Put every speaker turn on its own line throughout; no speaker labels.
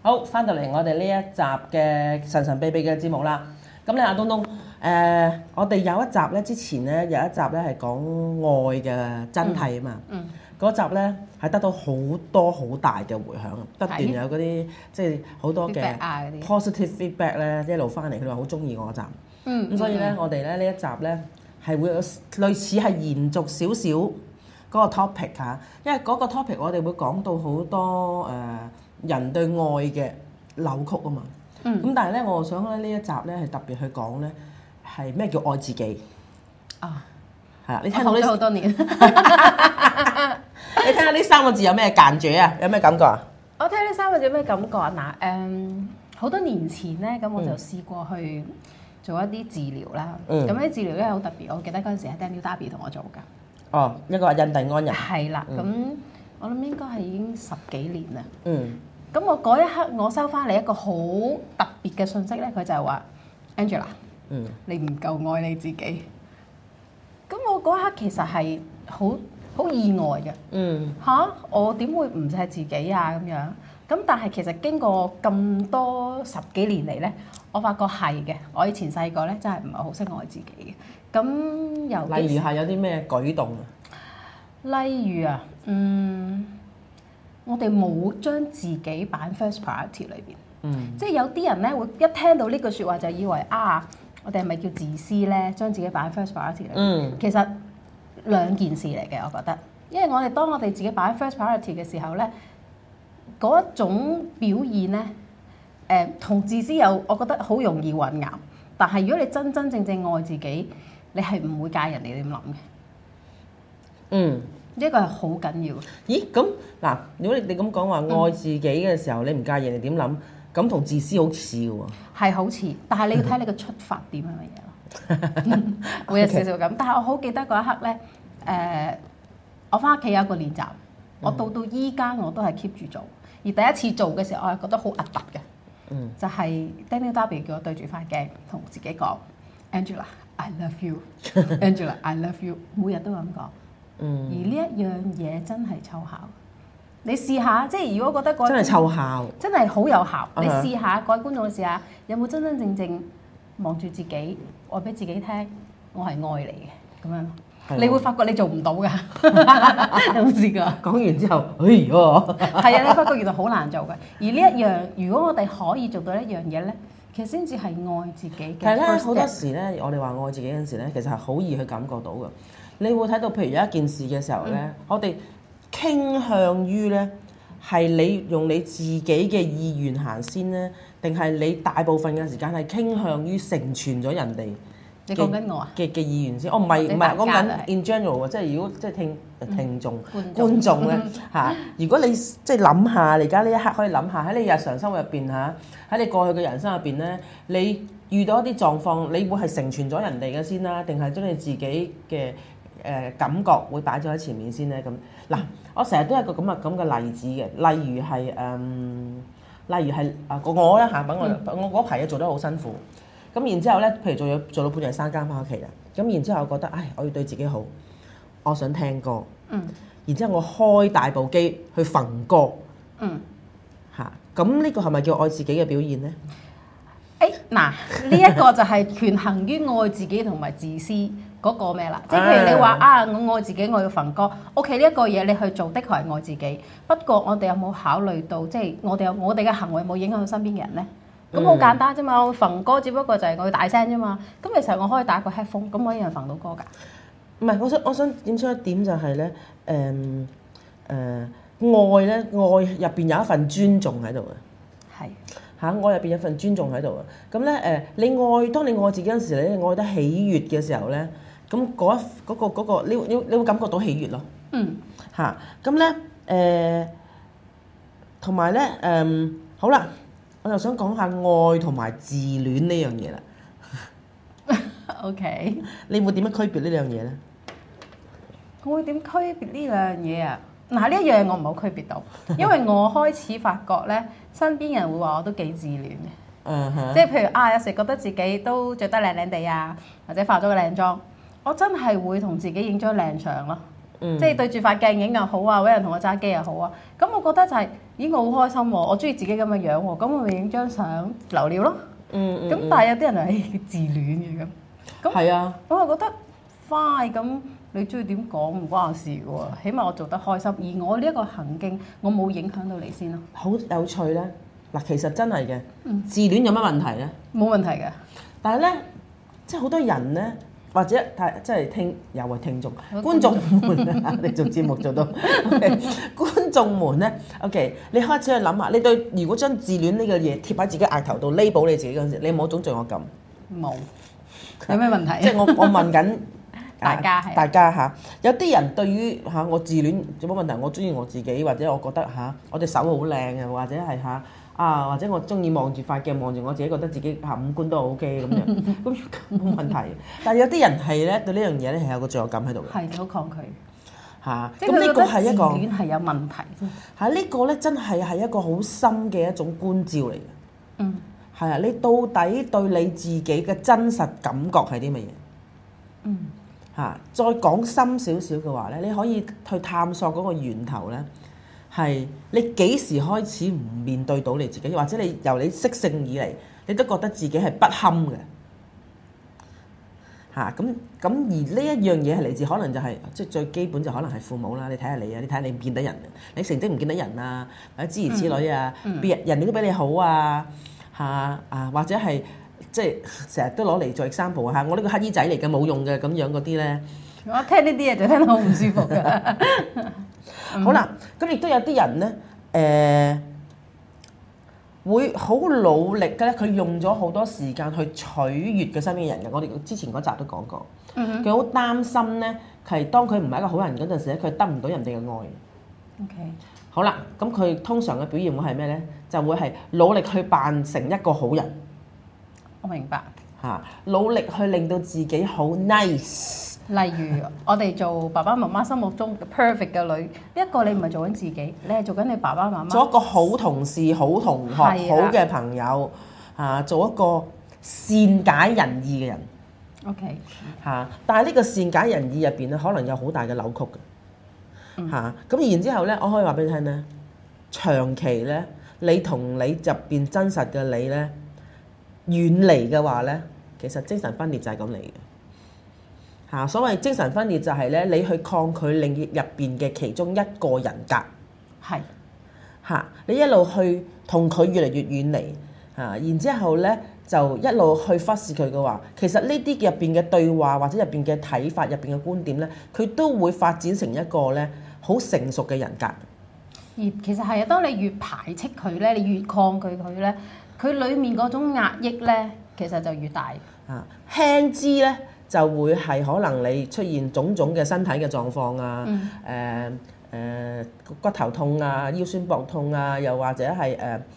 好，翻到嚟我哋呢一集嘅神神秘秘嘅節目啦。咁咧，阿東東，我哋有一集咧，之前咧有一集咧係講愛嘅真諦啊嘛。嗰集咧係得到好多好大嘅迴響，不斷有嗰啲即係好多嘅 positive feedback 咧一路翻嚟，佢哋話好中意我嗰集。咁所以咧，我哋咧呢一集咧係會有類似係延續少少嗰個 topic 嚇，因為嗰個 topic 我哋會講到好多人對愛嘅扭曲啊嘛。咁但係咧，我想咧呢一集咧係特別去講咧係咩叫愛自己啊？係啦，你聽到呢好多年，你聽下呢三個字有咩感覺啊？有咩感覺啊？
我聽呢三個字有咩感覺啊？嗱，好多年前咧，咁我就試過去做一啲治療啦。咁啲治療咧好特別，我記得嗰陣時係 Daniel Darby 同我做㗎。
哦，一個印第安人。
係啦，咁我諗應該係已經10幾年啦。咁我嗰一刻我收翻嚟一個好特別嘅信息咧，佢就係話 Angela，你唔夠愛你自己。咁我嗰一刻其實係好意外嘅。我點會唔錫自己啊？咁樣咁，但係其實經過咁多10幾年嚟咧，我發覺係嘅。我以前細個咧真係唔係好識愛自己嘅。咁
例如係有啲咩舉動啊？
例如啊，我哋冇將自己擺 first priority 裏邊。即係有啲人咧會一聽到呢句説話就以為我哋係咪叫自私咧？將自己擺 first priority 裏邊。其實兩件事嚟嘅，我覺得。因為當我哋自己擺 first priority 嘅時候咧，嗰一種表現咧，同自私我覺得好容易混淆。但係如果你真真正正愛自己，你係唔會介人哋點諗嘅。呢個係好緊要。
咦？咁嗱，如果你咁講話愛自己嘅時候，你唔介意人哋點諗，咁同自私好似喎。係
好似，但係你要睇你個出發點係乜嘢咯。會有少少咁，但係我好記得嗰一刻咧，我翻屋企有一個練習，我到依家我都係 keep 住做。而第一次做嘅時候，我係覺得好核突嘅。就係 Daniel Darby 叫我對住塊鏡同自己講 Angela。I love you, Angela. I love you。每日都咁講。而呢一樣嘢真係奏效。你試下，即係如果覺得
真係奏效，
真係好有效。你試下，各位觀眾試下，有冇真真正正望住自己，話俾自己聽，我係愛你嘅咁樣。你會發覺你做唔到㗎。有冇試過？
講完之後，
係啊，你發覺原來好難做嘅。而呢一樣，如果我哋可以做到一樣嘢咧，其實先至係愛自己嘅。
其實咧，好多時咧，我哋話愛自己嗰陣時咧，其實係好易去感覺到嘅。你會睇到，譬如有一件事嘅時候咧，我哋傾向於咧係你用你自己嘅意願行先咧，定係你大部分嘅時間係傾向於成全咗人哋？
你講緊我啊？
嘅意願先，唔係講緊 in general 啊，即係如果即係聽眾觀眾咧嚇，如果你即係諗下，你而家呢一刻可以諗下喺你日常生活入邊嚇，喺你過去嘅人生入邊咧，你遇到一啲狀況，你會係成全咗人哋嘅先啦，定係將你自己嘅感覺會擺咗喺前面先咧？咁嗱，我成日都有個咁嘅例子嘅，例如係我咧嚇，我嗰排嘢做得好辛苦。咁然之後咧，譬如做到半夜3更翻屋企啦。咁然之後我覺得，我要對自己好，我想聽歌。然之後我開大部機去焚歌。咁呢個係咪叫愛自己嘅表現咧？
呢一個就係權衡於愛自己同埋自私嗰個咩啦。即係譬如你話我愛自己，我要焚歌。OK， 呢一個嘢你去做的確係愛自己。不過我哋有冇考慮到，即係我哋嘅行為有冇影響到身邊嘅人咧？咁好簡單啫嘛，我焚歌只不過就係我要大聲啫嘛。咁其實我可以打個 headphone， 咁我一樣焚到歌㗎。
唔係，我想點出一點就係咧，愛入邊有一份尊重喺度嘅。
係
愛入邊有份尊重喺度嘅。咁咧當你愛自己嗰陣時咧，你愛得喜悅嘅時候咧，咁嗰個你會感覺到喜悅咯。咁咧同埋咧好啦。我就想講下愛同埋自戀呢樣嘢啦。
OK，
你會點樣區別呢兩嘢咧？
我會點區別呢兩嘢啊？呢一樣我唔好區別到，因為我開始發覺咧，身邊人會話我都幾自戀嘅。即係譬如有時覺得自己都着得靚靚地啊，或者化咗個靚妝，我真係會同自己影張靚相咯。 即係對住塊鏡影又好啊，揾人同我揸機又好啊。咁我覺得就係、咦，我好開心喎，我中意自己咁嘅樣喎，咁我咪影張相留念咯。咁但係有啲人係自戀嘅咁。咁
係啊，
我又覺得 fine，咁你中意點講唔關我事嘅喎，起碼我做得開心，而我呢一個行徑我冇影響到你先咯。
好有趣咧。嗱，其實真係嘅，自戀有乜問題咧？
冇問題嘅。
但係咧，即係好多人咧，或者即係有位聽眾、觀眾們啊，你做節目做到，okay，觀眾們咧 ，OK， 你開始去諗下，你對如果將自戀呢個嘢貼喺自己額頭度 label 你自己嗰陣時，你有冇種罪惡感？
冇。有咩問題？
即係我問緊大家嚇，有啲人對於我自戀有乜問題？我中意我自己，或者我覺得我隻手好靚啊，或者係或者我中意望住塊鏡望住我自己，覺得自己五官都 OK 咁樣，咁冇問題。但係有啲人係咧對呢樣嘢咧係有個罪惡感喺度嘅，
係好抗拒
嚇。
咁呢個係一個自戀係有問題啫。
呢個咧真係一個好深嘅一種觀照嚟嘅。係啊，你到底對你自己嘅真實感覺係啲乜嘢？再講深少少嘅話咧，你可以去探索嗰個源頭咧。係你幾時開始唔面對到你自己，或者你由你識性以嚟，你都覺得自己係不堪嘅咁而呢一樣嘢係嚟自可能就係即係最基本就可能係父母啦。你睇下你啊，你睇下你唔見得人，你成績唔見得人啊，或者諸如此類啊，人哋都比你好啊或者係即係成日都攞嚟做 example 我呢個乞衣仔嚟嘅冇用嘅咁樣嗰啲咧。
我聽呢啲嘢就聽得好唔舒服㗎。
好啦，咁亦都有啲人咧，會好努力嘅咧，佢用咗好多時間去取悅嘅身邊嘅人嘅。我哋之前嗰集都講過，佢好擔心咧，係當佢唔係一個好人嗰陣時咧，佢得唔到人哋嘅愛。
OK，
好啦，咁佢通常嘅表現會係咩咧？就會係努力去扮成一個好人。
我明白。
努力去令到自己好 nice。
例如我哋做爸爸媽媽心目中 perfect 嘅女，一個你唔係做緊自己，你係做緊你爸爸媽媽。做一個好同事、好同學、好嘅朋友，做一個善解人意嘅人。 OK。
但係呢個善解人意入邊咧，可能有好大嘅扭曲嘅。咁然之後咧，我可以話俾你聽咧，長期咧，你同你入邊真實嘅你咧遠離嘅話咧，其實精神分裂就係咁嚟嘅。所謂精神分裂就係咧，你去抗拒另入邊嘅其中一個人格，你一路去同佢越嚟越遠離，然之後咧就一路去忽視佢嘅話，其實呢啲入邊嘅對話或者入邊嘅睇法、入邊嘅觀點咧，佢都會發展成一個咧好成熟嘅人格。
而其實係啊，當你越排斥佢咧，你越抗拒佢咧，佢裡面嗰種壓抑咧，其實就越大。
輕知咧。就會係可能你出現種種嘅身體嘅狀況啊，骨頭痛啊、腰酸膊痛啊，又或者係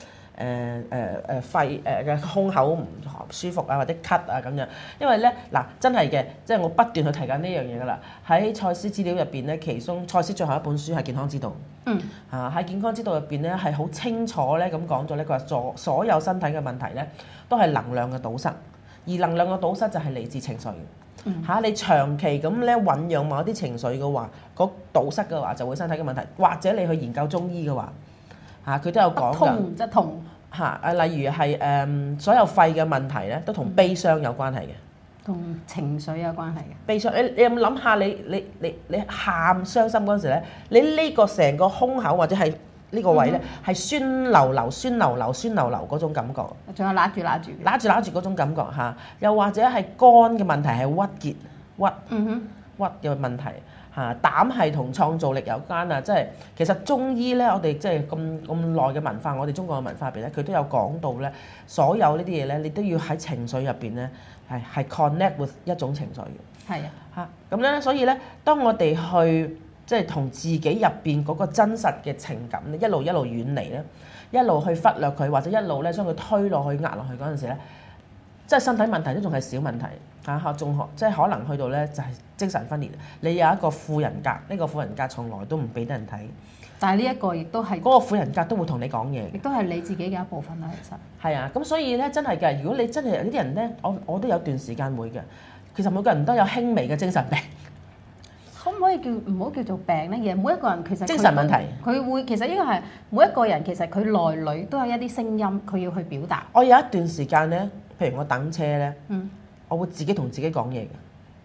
肺嘅胸口唔舒服啊，或者咳啊咁樣。因為咧嗱，真係嘅，即係我不斷去提緊呢樣嘢噶啦。喺賽斯資料入邊咧，其中賽斯最後一本書係《健康之道》。喺《健康之道》入邊咧係好清楚咧咁講咗咧，佢話所有身體嘅問題咧都係能量嘅堵塞，而能量嘅堵塞就係嚟自情緒。你長期咁咧醖釀某一啲情緒嘅話，嗰堵塞嘅話就會身體嘅問題，或者你去研究中醫嘅話，佢都有講㗎。
痛則痛。
例如係所有肺嘅問題咧，都同悲傷有關係嘅。
同情緒有關係嘅。
悲傷，你有冇諗下你喊傷心嗰陣時咧，你呢個成個胸口或者係呢個位咧係酸溜溜嗰種感覺，
仲有揦住
嗰種感覺又或者係肝嘅問題係鬱結鬱嘅問題膽係同創造力有關啊！即係其實中醫咧，我哋即係咁耐嘅文化，我哋中國嘅文化入邊咧，佢都有講到咧，所有呢啲嘢咧，你都要喺情緒入邊咧係 connect with 一種情緒嘅。
係
咁咧，所以咧，當我哋去即係同自己入邊嗰個真實嘅情感咧，一路遠離咧，一路去忽略佢，或者一路咧將佢推落去壓落去嗰陣時咧，即係身體問題都仲係小問題仲即係可能去到咧就係精神分裂。你有一個副人格，呢個副人格從來都唔俾得人睇。
但係呢一個亦都係
嗰個副人格都會同你講嘢，
亦都係你自己嘅一部分啦。其實
係啊，咁所以咧真係嘅，如果你真係有啲人咧，我都有段時間會嘅。其實每個人都有輕微嘅精神病。
可唔可以唔好叫做病咧？而係每一個人其實
精神問題，
佢會其實應該係每一個人其實佢內裏都有一啲聲音，佢要去表達。
我有一段時間咧，譬如我等車咧，我會自己同自己講嘢嘅。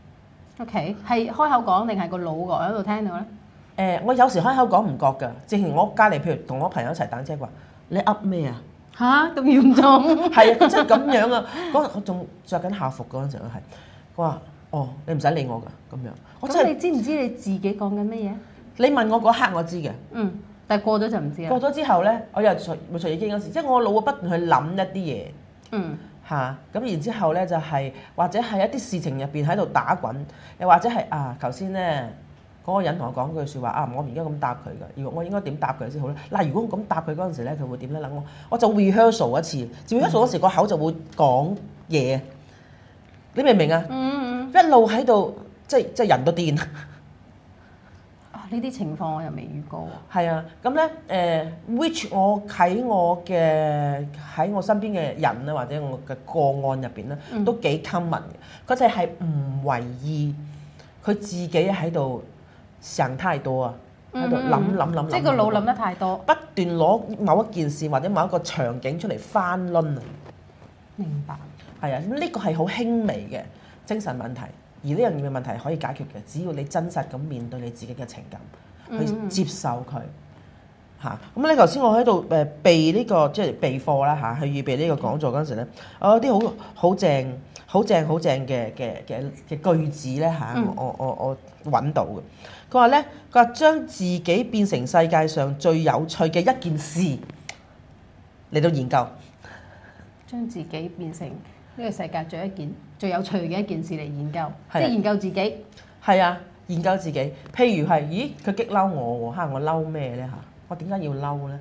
OK， 係開口講定係個腦喺度聽到咧？
我有時開口講唔覺㗎，正如我隔離，譬如同我朋友一齊等車，佢話你噏咩啊？
嚇咁嚴重？
係啊，佢真係咁樣啊！嗰日我仲着緊校服嗰陣時，我係佢話：哦，你唔使理我㗎，咁樣。我真係
你知唔知你自己講緊乜嘢？
你問我嗰刻我知嘅。
但係過咗就唔知啦。
過咗之後咧，我又隨耳機嗰時，即係我腦會不斷去諗一啲嘢。咁然之後咧就係、或者係一啲事情入邊喺度打滾，又或者係頭先咧嗰個人同我講句説話我唔應該咁答佢㗎，如果我應該點答佢先好咧？嗱，如果我咁答佢嗰陣時咧，佢會點咧？諗我就 rehearsal 一次，rehearsal 嗰時個口就會講嘢，你明唔明啊？一路喺度即係人都癲。
呢啲情況我又未遇過喎。
係啊，咁咧which 我喺我身邊嘅人啊，或者我嘅個案入邊咧，都幾 common 嘅。佢哋係唔為意，佢自己喺度想太多啊，喺度諗，
即係個腦諗得太多，
不斷攞某一件事或者某一個場景出嚟翻輪啊。
明白。
係啊，咁呢個係好輕微嘅精神問題。而呢樣嘅問題係可以解決嘅，只要你真實咁面對你自己嘅情感，去接受佢嚇。咁咧頭先我喺度備呢個即係備課啦嚇，去預備呢個講座嗰陣時咧，我有啲好正嘅句子咧嚇，我揾到嘅。佢話咧，佢話將自己變成世界上最有趣嘅一件事嚟到研究，
將自己變成呢個世界最有趣嘅一件事嚟研究，即係研究自己。
係啊，研究自己。譬如係，咦，佢激嬲我喎，我嬲咩咧嚇？我點解要嬲咧？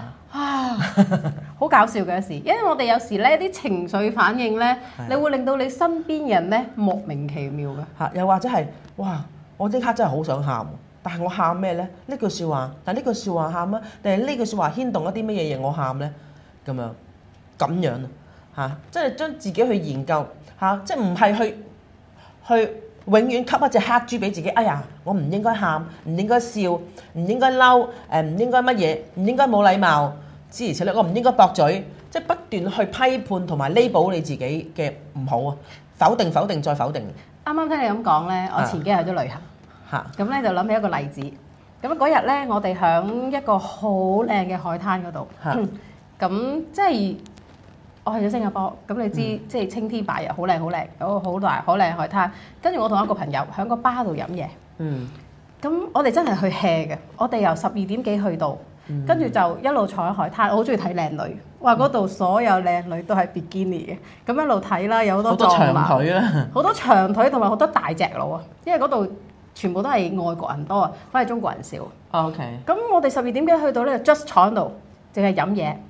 好搞笑嘅事，因為我哋有時咧啲情緒反應咧，你會令到你身邊人咧莫名其妙嘅
嚇。又或者係，哇！我即刻真係好想喊，但係我喊咩咧？呢句説話，但係呢句説話喊啊，定係呢句説話牽動一啲乜嘢嘢我喊咧？咁樣啊即係將自己去研究。即係唔係去永遠吸一隻黑豬俾自己？哎呀，我唔應該喊，唔應該笑，唔應該嬲，唔應該乜嘢，唔應該冇禮貌，諸如此類。我唔應該駁嘴，即係不斷去批判同埋label你自己嘅唔好啊，否定再否定。
啱啱聽你咁講咧，我前幾日去咗旅行，咁咧就諗起一個例子。咁嗰日咧，我哋喺一個好靚嘅海灘嗰度，咁即係。我去咗新加坡，咁你知即係青天白日好靚，有個好大好靚海灘。跟住我同一個朋友喺個巴度飲嘢。咁我哋真係去 hea 嘅。我哋由12點幾去到，跟住就一路坐喺海灘。我好中意睇靚女，話嗰度所有靚女都係 bikini 嘅。咁一路睇啦，有好多長腿啦，好多長腿同埋好多大隻佬啊。因為嗰度全部都係外國人多啊，反而中國人少。
OK。
咁我哋12點幾去到咧，just 坐喺度，淨係飲嘢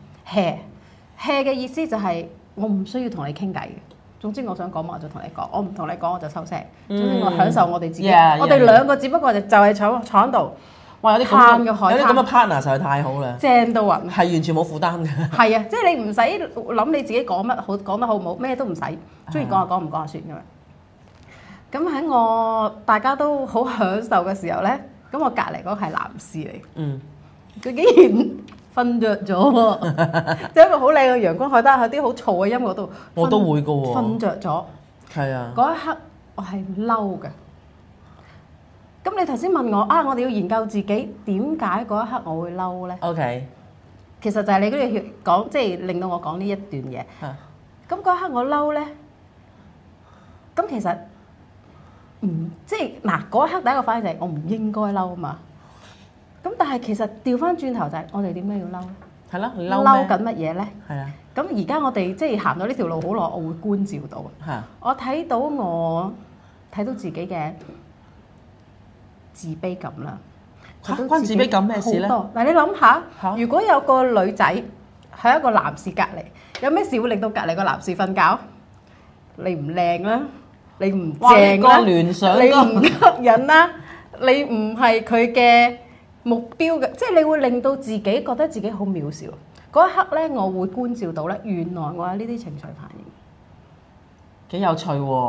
hea。hea 嘅意思就係我唔需要同你傾偈嘅，總之我想講我就同你講，我唔同你講我就收聲。總之我享受我哋自己，我哋兩個只不過就係坐喺度，
哇！有啲咁嘅 partner 實在太好啦，正到暈，係完全冇負擔嘅。
係啊，即係你唔使諗你自己講乜好，講得好唔好，咩都唔使，中意講就講，唔講就算㗎嘛。咁喺大家都好享受嘅時候咧，咁我隔離嗰個係男士嚟，佢竟然瞓着咗喎，即係一個好靚嘅陽光海灘，喺啲好嘈嘅音樂度，
我都會㗎喎，
瞓着咗。係啊，嗰一刻我係嬲嘅。咁你頭先問我我哋要研究自己點解嗰一刻我會嬲咧
？OK，
其實就係你嗰啲講，即係令到我講呢一段嘢。咁嗰一刻我嬲咧，咁其實即係嗱嗰一刻第一個反應就係我唔應該嬲啊嘛。咁但係其實調翻轉頭就係我哋點解要嬲咧？係咯，嬲緊乜嘢咧？係啊。咁而家我哋即係行到呢條路好耐，我會觀照到。係。我睇到自己嘅自卑感啦。
關自卑感咩事咧？
嗱，你諗下，如果有個女仔喺一個男士隔離，有咩事會令到隔離個男士瞓覺？你唔靚啦，你唔正啦，你唔吸引啦，你唔係佢嘅目標嘅，即係你會令到自己覺得自己好渺小。嗰一刻咧，我會觀照到咧，原來我有呢啲情緒反應，
幾有趣喎！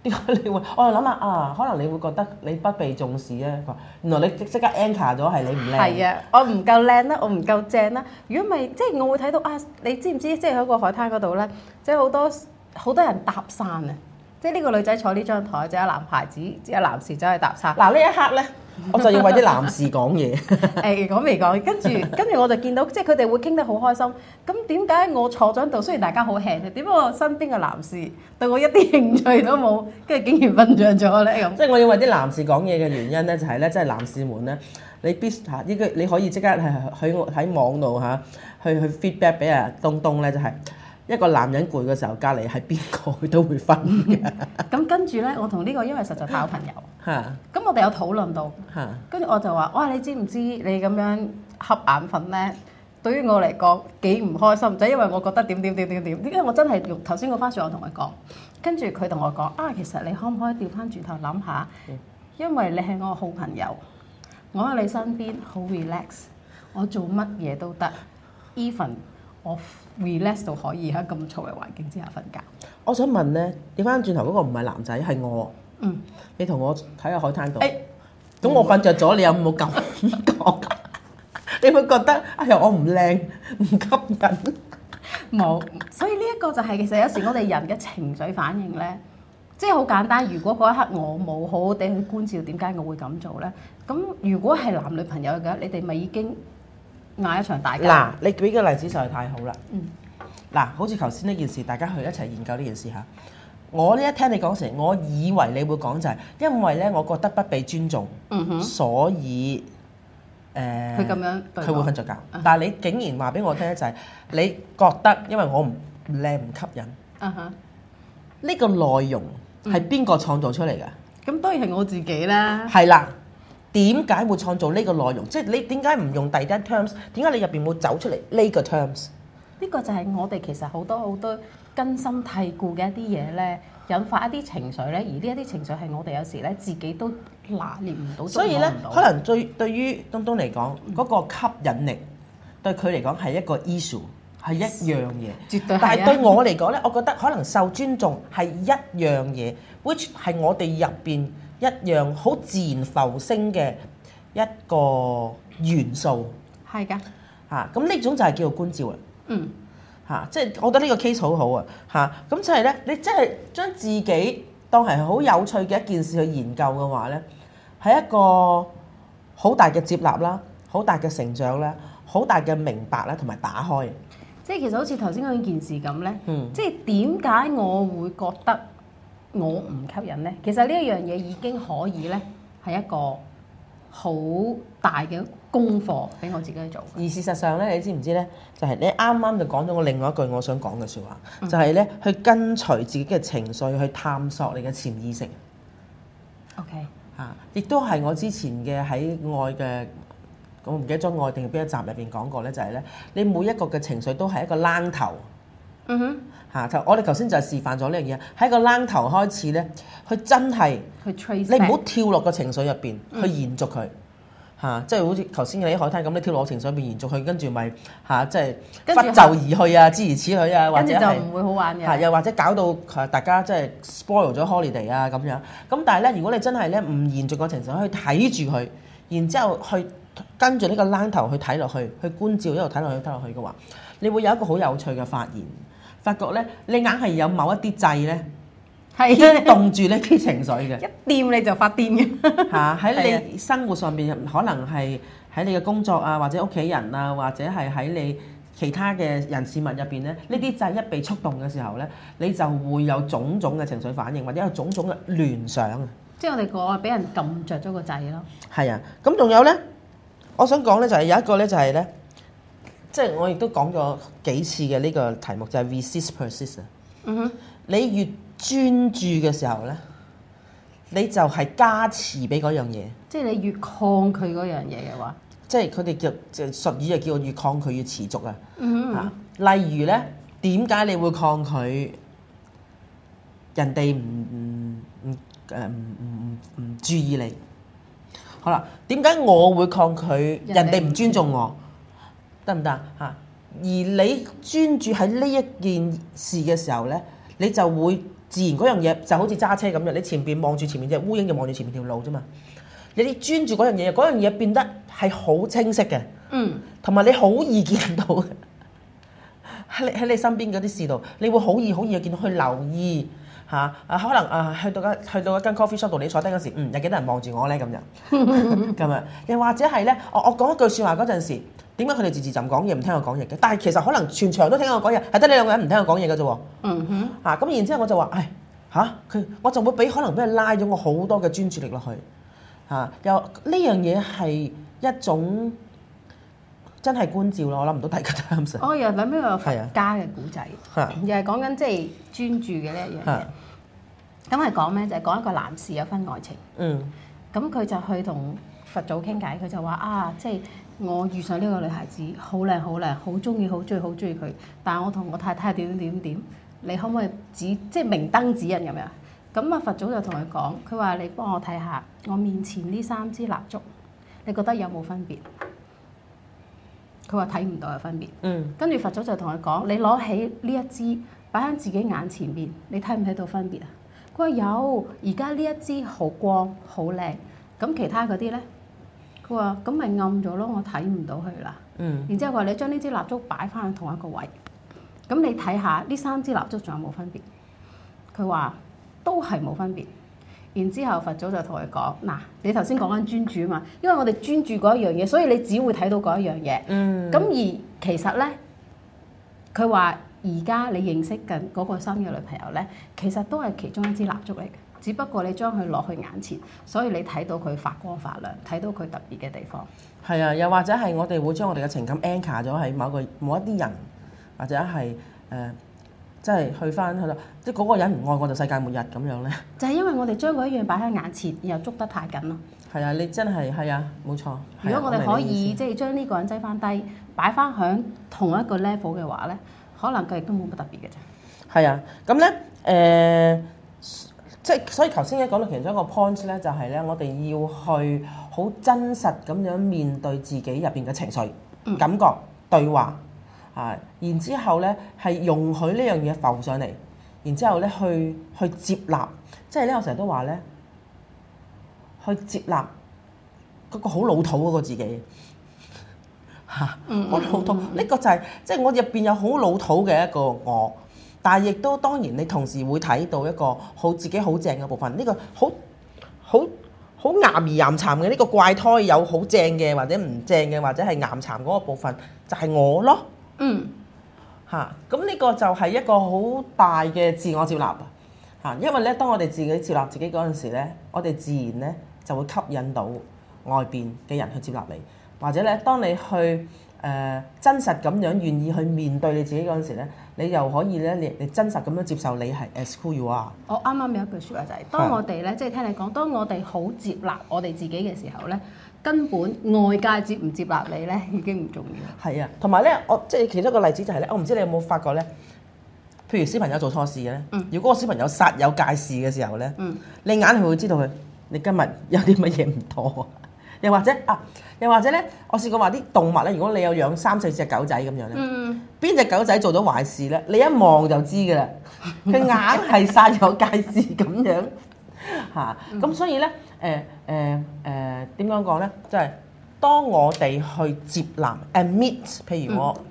點解你會？我又諗下啊，可能你會覺得你不被重視咧。原來你即刻 anchor 咗係你唔靚。
係啊，我唔夠靚啦，我唔夠正啦。如果唔係，即係我會睇到啊，你知唔知？即係喺個海灘嗰度咧，即係好多人搭訕啊！即係呢個女仔坐呢張台，就有男孩子，有男士走去搭訕。
嗱呢一刻咧，我就要為啲男士講嘢。
誒講未講？跟住我就見到，即係佢哋會傾得好開心。咁點解我坐咗喺度？雖然大家好 hea，點解我身邊嘅男士對我一啲興趣都冇，跟住竟然瞓着咗咧咁？
即係我要為啲男士講嘢嘅原因咧，就係咧，即係男士們咧，你必嚇呢個你可以即刻係喺網度嚇去 feedback 俾阿東東咧，就係。一個男人攰嘅時候，隔離係邊個佢都會瞓嘅。
咁跟住咧，我同呢個因為實在太好朋友，
嚇，
咁我哋有討論到，跟住我就話：哇，你知唔知你咁樣瞌眼瞓咧，對於我嚟講幾唔開心？就因為我覺得點，因為我真係用頭先嗰番説話同佢講，跟住佢同我講：啊，其實你可唔可以調翻轉頭諗下？因為你係我好朋友，我喺你身邊好 relax， 我做乜嘢都得 ，even 我 relax 到可以喺咁嘈嘅環境之下瞓覺。
我想問咧，調翻轉頭嗰個唔係男仔，係我。你同我睇下海灘度。咁我瞓着咗，你有冇感覺？你會覺得哎呀，我唔靚，唔吸引。
冇，所以呢一個就係其實有時我哋人嘅情緒反應咧，即係好簡單。如果嗰一刻我冇好好地去觀照點解我會咁做咧，咁如果係男女朋友嘅，你哋咪已經嗌一場大交。
嗱，你俾個例子實在太好啦。嗱，好似頭先呢件事，大家去一齊研究呢件事嚇。我呢一聽你講成，我以為你會講就係因為咧，我覺得不被尊重，所以
佢咁樣對
佢會瞓着覺。但係你竟然話俾我聽咧，就係你覺得因為我唔靚唔吸引。呢個內容係邊個創造出嚟㗎？
咁當然係我自己啦。
係啦。點解會創造呢個內容？即係你點解唔用第啲 terms？ 點解你入邊會走出嚟呢個 terms？ 呢
個就係我哋其實好多根深蒂固嘅一啲嘢咧，引發一啲情緒咧，而呢一啲情緒係我哋有時咧自己都拿捏唔到，
所以咧，可能對於東東嚟講，嗰個吸引力對佢嚟講係一個 issue， 係一樣嘢。
絕對係。
但係對我嚟講咧，我覺得可能受尊重係一樣嘢 ，which 係我哋入邊一樣好自然浮升嘅一個元素。
係㗎。
嚇，咁呢種就係叫做觀照啦。即係我覺得呢個 case 好好啊。咁就係咧，你真係將自己當係好有趣嘅一件事去研究嘅話咧，係一個好大嘅接納啦，好大嘅成長啦，好大嘅明白啦，同埋打開。
即係其實好似頭先嗰件事咁咧，即係點解我會覺得我唔吸引咧？其實呢一樣嘢已經可以咧係一個好大嘅功課俾我自己去做。
而事實上咧，你知唔知咧？就係你啱啱就講咗我另外一句我想講嘅説話，就係咧去跟隨自己嘅情緒去探索你嘅潛意識。
OK。
亦都係我之前嘅喺愛嘅，我唔記得咗愛定係邊一集入邊講過咧，就係咧你每一個嘅情緒都係一個冷頭。就我哋頭先就係示範咗呢樣嘢，喺個冷頭開始咧，佢真係
去 trace，
你唔好跳落個情緒入邊去延續佢。即係好似頭先你喺海灘咁，你跳落情緒入邊延續佢，跟住咪即係拂袖而去啊，諸如此類啊，或者
就唔會好玩嘅。
又或者搞到大家即係 spoil 咗 holiday 啊咁樣。咁但係咧，如果你真係咧唔延續個情緒，去睇住佢，然之後去跟住呢個冷頭去睇落去，去觀照一路睇落去嘅話，你會有一個好有趣嘅發現，發覺咧你硬係有某一啲掣咧。係牽動住呢啲情緒嘅，
一掂你就發癲嘅。
喺你生活上邊，可能係喺你嘅工作啊，或者屋企人啊，或者係喺你其他嘅人事物入邊咧，呢啲掣一被觸動嘅時候咧，你就會有種種嘅情緒反應，或者有種種嘅聯想。
即係我哋講俾人撳着咗個掣咯。係
啊，咁仲有咧，我想講咧就係有一個咧就係咧，即係我亦都講咗幾次嘅呢個題目就係 resist persist。你越專注嘅時候咧，你就係加持俾嗰樣嘢。即係
你越抗拒嗰樣嘢嘅話，
即係佢哋叫術語就叫越抗拒越持續啊。例如咧，點解你會抗拒人哋唔注意你？好啦，點解我會抗拒人哋唔尊重我？得唔得嚇？而你專注喺呢一件事嘅時候咧，你就會自然嗰樣嘢就好似揸車咁樣，你前邊望住前面隻烏蠅就望住前面條路啫嘛。你專注嗰樣嘢變得係好清晰嘅，同埋你好易見到嘅喺你身邊嗰啲事度，你會好易見到去留意嚇可能去到一間 coffee shop 度，你坐低嗰時，有幾多人望住我咧咁樣咁啊？又或者係咧，我講一句説話嗰陣時，點解佢哋自陣講嘢唔聽我講嘢嘅？但係其實可能全場都聽我講嘢，係得你兩個人唔聽我講嘢嘅啫喎。咁然之後我就話，我就會可能俾佢拉咗我好多嘅專注力落去。又呢樣嘢係一種真係觀照咯，我諗唔到第二個 terms。
我又諗起個佛家嘅古仔，又係講緊即係專注嘅呢一樣嘢。咁係講咩？就係講一個男士有婚外情。咁佢就去同佛祖傾偈，佢就話即係我遇上呢個女孩子好靚好靚，好中意佢，但係我同我太太點，你可唔可以即係明燈指引咁樣？咁佛祖就同佢講，佢話你幫我睇下我面前呢3支蠟燭，你覺得有冇分別？佢話睇唔到有分別。跟住佛祖就同佢講，你攞起呢一支擺喺自己眼前面，你睇唔睇到分別啊？佢話有，而家呢一支好光好靚，咁其他嗰啲呢？佢話咁咪暗咗咯，我睇唔到佢啦。然之後佢話你將呢支蠟燭擺翻去同一個位，咁你睇下呢3支蠟燭仲有冇分別？佢話都係冇分別。然之後佛祖就同佢講，嗱，你頭先講緊專注啊嘛，因為我哋專注嗰一樣嘢，所以你只會睇到嗰一樣嘢。咁而其實呢，佢話而家你認識緊嗰個新嘅女朋友呢，其實都係其中一支蠟燭嚟嘅，只不過你將佢攞去眼前，所以你睇到佢發光發亮，睇到佢特別嘅地方。
係啊，又或者係我哋會將我哋嘅情感 anchor 咗喺某一啲人，或者係即係去到，即係嗰個人唔愛我就世界末日咁樣咧。就係
因為我哋將嗰一樣擺喺眼前，然後捉得太緊咯。
係啊，你真係係啊，冇錯。
如果我哋可以即係將呢個人擠翻低，擺翻響同一個 level 嘅話咧，可能佢亦都冇乜特別嘅啫。
係啊，咁咧即係所以頭先咧講到其中一個 point 咧，就係咧我哋要去好真實咁樣面對自己入邊嘅情緒、感覺、對話。然之後咧係容許呢樣嘢浮上嚟，然之後咧去接納，即係咧我成日都話咧，去接納嗰個好老土嗰個自己好老土。呢個就係即係我入邊有好老土嘅一個我，但係亦都當然你同時會睇到一個自己好正嘅部分。呢個好岩而岩巉嘅呢個怪胎，有好正嘅或者唔正嘅，或者係岩巉嗰個部分就係我咯。咁呢個就係一個好大嘅自我接納因為咧，當我哋自己接納自己嗰陣時咧，我哋自然咧就會吸引到外邊嘅人去接納你，或者咧，當你去真實咁樣願意去面對你自己嗰陣時咧，你又可以咧，你真實咁樣接受你係 as who you are。
我啱啱有一句説話就係，當我哋咧，即係聽你講，當我哋好接納我哋自己嘅時候咧，根本外界接唔接納你咧已經唔重要。
係啊，同埋咧，我即係其中一個例子就係咧，我唔知你有冇發覺咧，譬如小朋友做錯事嘅咧，如果個小朋友煞有介事嘅時候咧，你硬係會知道佢，你今日有啲乜嘢唔妥。又或者咧，我試過話啲動物咧，如果你有養3、4隻狗仔咁樣咧，邊隻狗仔做咗壞事咧，你一望就知㗎啦，佢硬係煞有介事咁樣咁所以咧，點樣講咧？即係當我哋去接納 admit， 譬如我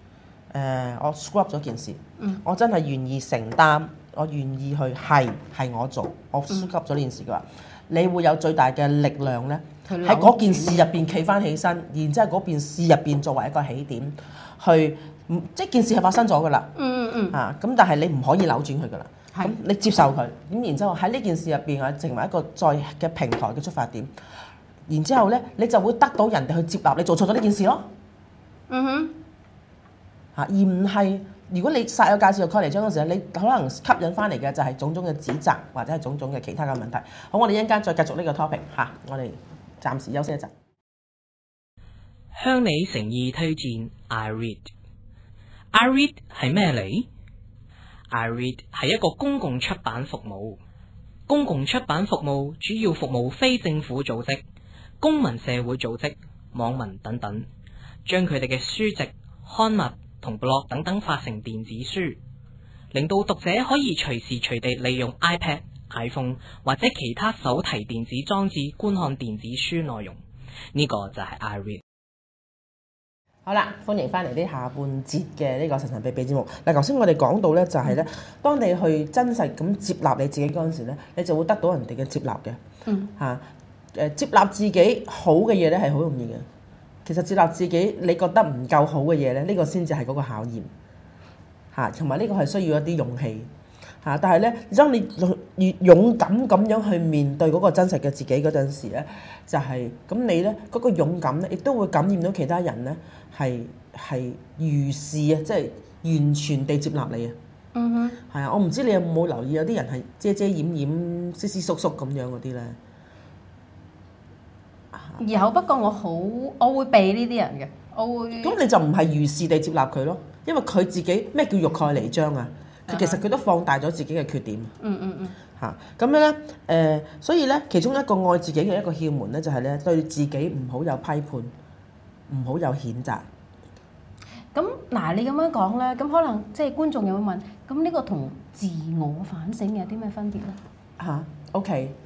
screw up 咗件事，我真係願意承擔，我願意去係我做，我 screw up 咗呢件事嘅話，你會有最大嘅力量咧。喺嗰件事入邊企翻起身，然之後嗰件事入邊作為一個起點，即係件事係發生咗噶啦。咁但係你唔可以扭轉佢噶啦。咁你接受佢，咁然之後喺呢件事入邊成為一個再嘅平台嘅出發點。然之後咧，你就會得到人哋去接納你做錯咗呢件事咯。而唔係如果你煞有介事又蓋嚟將嗰時，你可能吸引翻嚟嘅就係種種嘅指責或者係種種嘅其他嘅問題。好，我哋一陣間再繼續呢個 topic 我哋。暫時休息一陣。
向你誠意推薦 iRead。iRead 係咩嚟？iRead 係一個公共出版服務。公共出版服務主要服務非政府組織、公民社會組織、網民等等，將佢哋嘅書籍、刊物同 blog 等等發成電子書。 令到讀者可以隨時隨地利用 iPad、iPhone 或者其他手提電子裝置觀看電子書內容。呢個就係 iRead。
好啦，歡迎翻嚟啲下半節嘅呢個神神秘秘節目。嗱，頭先我哋講到咧，就係咧，當你去真實咁接納你自己嗰陣時咧，你就會得到人哋嘅接納嘅。接納自己好嘅嘢咧係好容易嘅。其實接納自己你覺得唔夠好嘅嘢咧，呢個先至係嗰個考驗。同埋呢個係需要一啲勇氣。但係咧，當你越勇敢咁樣去面對嗰個真實嘅自己嗰陣時咧，就係咁你咧嗰個勇敢咧，亦都會感染到其他人咧，係如是啊，即係完全地接納你啊。係啊，我唔知你有冇留意有啲人係遮遮掩掩、斯斯縮縮咁樣嗰啲咧。
而後不過我會避呢啲人嘅，我會。咁
你就唔係如是地接納佢咯，因為佢自己咩叫欲蓋彌彰啊？其實佢都放大咗自己嘅缺點。咁樣咧，所以咧，其中一個愛自己嘅一個竅門咧，就係咧對自己唔好有批判，唔好有譴責。
咁嗱，你咁樣講咧，咁可能即係觀眾又會問，咁呢個同自我反省有啲咩分別咧
？OK，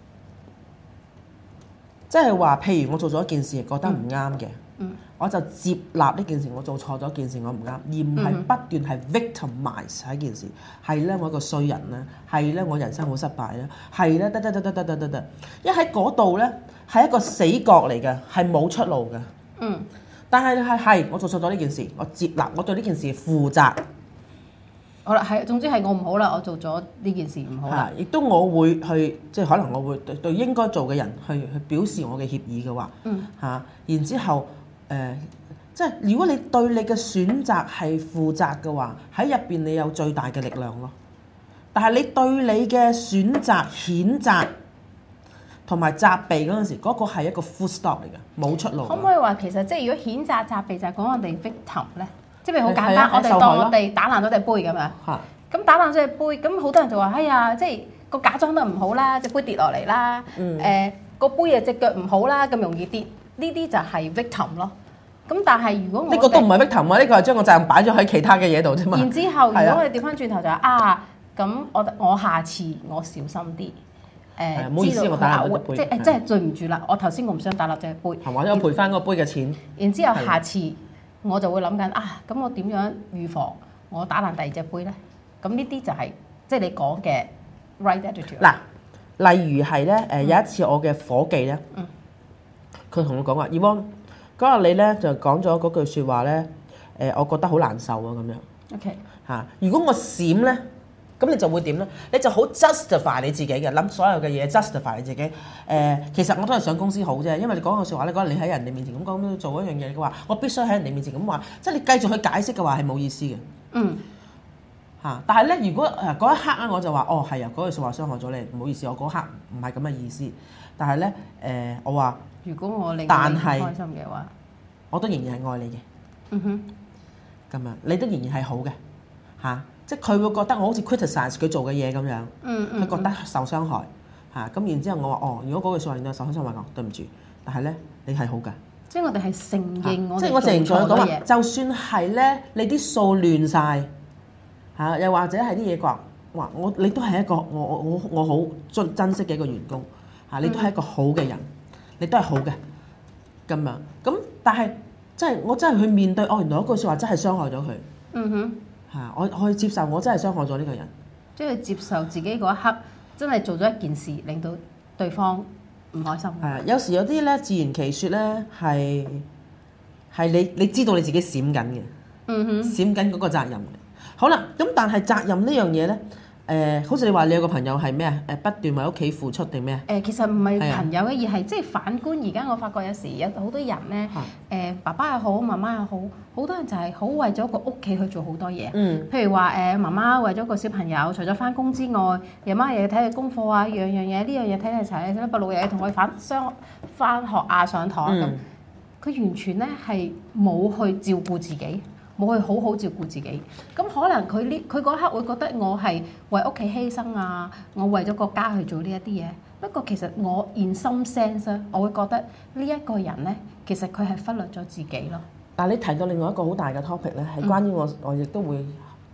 即係話，譬如我做咗一件事覺得唔啱嘅。我就接納呢件事，我做錯咗件事，我唔啱，而唔係不斷係 victimize 喺件事，係咧我一個衰人啦，係咧我人生好失敗啦，係咧得，因為喺嗰度咧係一個死角嚟嘅，係冇出路嘅。但係我做錯咗呢件事，我接納，我對呢件事負責。
好啦，係，總之係我唔好啦，我做咗呢件事唔好啦。
亦都我會去，即係可能我會對應該做嘅人去表示我嘅歉意嘅話，然之後。即係如果你對你嘅選擇係負責嘅話，喺入邊你有最大嘅力量咯。但係你對你嘅選擇譴責同埋責備嗰陣時，嗰個係一個 full stop 嚟嘅，冇出路。
可唔可以話其實即係如果譴責責備就係講我哋 victim 咧？即係譬如好簡單，我哋當我哋打爛咗隻杯咁樣。咁打爛咗隻杯，咁好多人就話：哎呀，即係個架裝得唔好啦，隻杯跌落嚟啦。個杯啊隻腳唔好啦，咁容易跌。呢啲就係 victim 咯。咁但係如果我呢
個都唔係 victim 啊，呢個係將個責任擺咗喺其他嘅嘢度啫嘛。
然之後，如果我哋調翻轉頭就話咁我下次我小心啲。
唔好意思，我打爛咗隻杯。
即係對唔住啦，我頭先我唔想打爛隻杯。
係嘛？我賠翻嗰杯嘅錢。
然之後下次我就會諗緊咁我點樣預防我打爛第二隻杯咧？咁呢啲就係即係你講嘅 right attitude。嗱，
例如係咧有一次我嘅夥計咧，佢同我講話，Yvonne嗰日你咧就講咗嗰句説話咧，我覺得好難受啊咁樣。
OK
如果我閃咧，咁你就會點咧？你就好 justify 你自己嘅，諗所有嘅嘢 justify 你自己。其實我都係想公司好啫，因為你講個説話咧，嗰日你喺人哋面前咁講做一樣嘢嘅話，我必須喺人哋面前咁話，即係你繼續去解釋嘅話係冇意思嘅。但係咧，如果嗰一刻啊，我就話係啊，嗰句説話傷害咗你，唔好意思，我嗰刻唔係咁嘅意思。但係咧，我話。
如果我令你唔開心嘅話，
我都仍然係愛你嘅。咁樣你都仍然係好嘅，即係佢會覺得我好似 criticize 佢做嘅嘢咁樣，佢覺得受傷害，咁然之後我話如果嗰句説話令到受傷害，講對唔住，但係咧你係好㗎。
即係我哋係承認我哋
即係我淨係再講
嘢，
就算係咧你啲數亂晒，又或者係啲嘢話你都係一個我好珍惜嘅一個員工，你都係一個好嘅人。你都係好嘅，咁樣咁，但係我真係去面對，原來嗰句説話真係傷害咗佢。我可以接受，我真係傷害咗呢個人。
即係接受自己嗰一刻，真係做咗一件事，令到對方唔開心。
有時有啲咧自圓其説咧，係你知道你自己閃緊嘅，閃緊嗰個責任。好啦，咁但係責任呢樣嘢咧。好似你話你有個朋友係咩啊？不斷為屋企付出定咩啊？
其實唔係朋友嘅，而係即係反觀而家我發覺有時有好多人咧，爸爸又好，媽媽又好，好多人就係好為咗個屋企去做好多嘢。譬如話媽媽為咗個小朋友，除咗翻工之外，夜晚又要睇佢功課啊，樣樣嘢呢樣嘢睇睇齊，細佬老又要同佢翻學啊上堂咁，佢完全咧係冇去照顧自己。冇去好好照顧自己，咁可能佢嗰刻會覺得我係為屋企犧牲啊，我為咗國家去做呢一啲嘢。不過其實我 in some sense 咧，我會覺得呢一個人咧，其實佢係忽略咗自己咯。
但係你提到另外一個好大嘅 topic 咧，係關於我亦都會